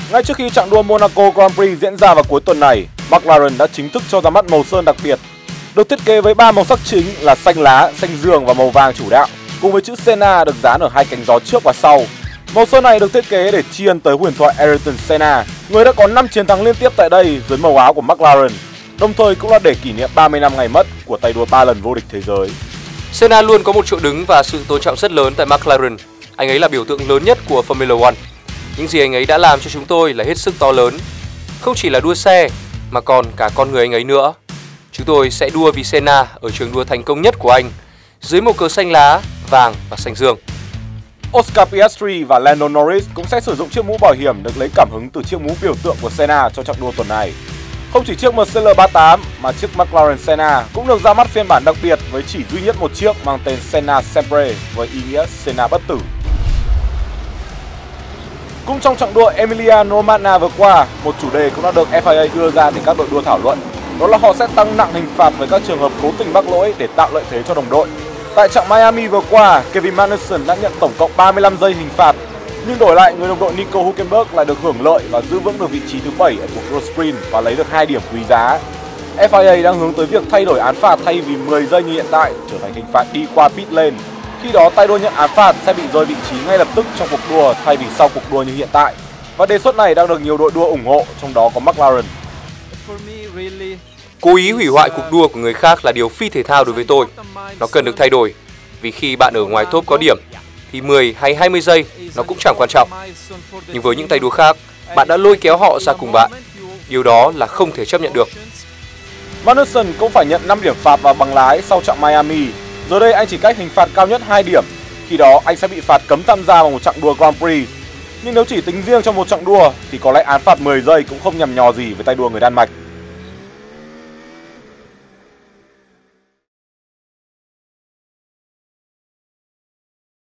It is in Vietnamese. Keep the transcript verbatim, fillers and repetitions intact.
Ngay trước khi chặng đua Monaco Grand Prix diễn ra vào cuối tuần này, McLaren đã chính thức cho ra mắt màu sơn đặc biệt, được thiết kế với ba màu sắc chính là xanh lá, xanh dương và màu vàng chủ đạo, cùng với chữ Senna được dán ở hai cánh gió trước và sau. Màu sơn này được thiết kế để tri ân tới huyền thoại Ayrton Senna, người đã có năm chiến thắng liên tiếp tại đây dưới màu áo của McLaren, đồng thời cũng là để kỷ niệm ba mươi năm ngày mất của tay đua ba lần vô địch thế giới. Senna luôn có một chỗ đứng và sự tôn trọng rất lớn tại McLaren. Anh ấy là biểu tượng lớn nhất của Formula One. Những gì anh ấy đã làm cho chúng tôi là hết sức to lớn. Không chỉ là đua xe, mà còn cả con người anh ấy nữa. Chúng tôi sẽ đua vì Senna ở trường đua thành công nhất của anh, dưới màu cờ xanh lá, vàng và xanh dương. Oscar Piastri và Lando Norris cũng sẽ sử dụng chiếc mũ bảo hiểm được lấy cảm hứng từ chiếc mũ biểu tượng của Senna cho chặng đua tuần này. Không chỉ chiếc Mercedes ba tám mà chiếc McLaren Senna cũng được ra mắt phiên bản đặc biệt với chỉ duy nhất một chiếc mang tên Senna Sempre với ý nghĩa Senna bất tử. Cũng trong chặng đua Emilia-Romagna vừa qua, một chủ đề cũng đã được F I A đưa ra để các đội đua thảo luận. Đó là họ sẽ tăng nặng hình phạt với các trường hợp cố tình mắc lỗi để tạo lợi thế cho đồng đội. Tại chặng Miami vừa qua, Kevin Magnussen đã nhận tổng cộng ba mươi lăm giây hình phạt, nhưng đổi lại người đồng đội Nico Hülkenberg lại được hưởng lợi và giữ vững được vị trí thứ bảy ở cuộc đua sprint và lấy được hai điểm quý giá. F I A đang hướng tới việc thay đổi án phạt thay vì mười giây như hiện tại trở thành hình phạt đi qua pit lane. Khi đó tay đua nhận án phạt sẽ bị rơi vị trí ngay lập tức trong cuộc đua thay vì sau cuộc đua như hiện tại. Và đề xuất này đang được nhiều đội đua ủng hộ, trong đó có McLaren. Cố ý hủy hoại cuộc đua của người khác là điều phi thể thao đối với tôi. Nó cần được thay đổi, vì khi bạn ở ngoài top có điểm thì mười hay hai mươi giây nó cũng chẳng quan trọng. Nhưng với những tay đua khác, bạn đã lôi kéo họ ra cùng bạn. Điều đó là không thể chấp nhận được. Magnussen cũng phải nhận năm điểm phạt và bằng lái sau chặng Miami. Giờ đây anh chỉ cách hình phạt cao nhất hai điểm. Khi đó anh sẽ bị phạt cấm tham gia vào một chặng đua Grand Prix. Nhưng nếu chỉ tính riêng trong một chặng đua thì có lẽ án phạt mười giây cũng không nhằm nhò gì với tay đua người Đan Mạch.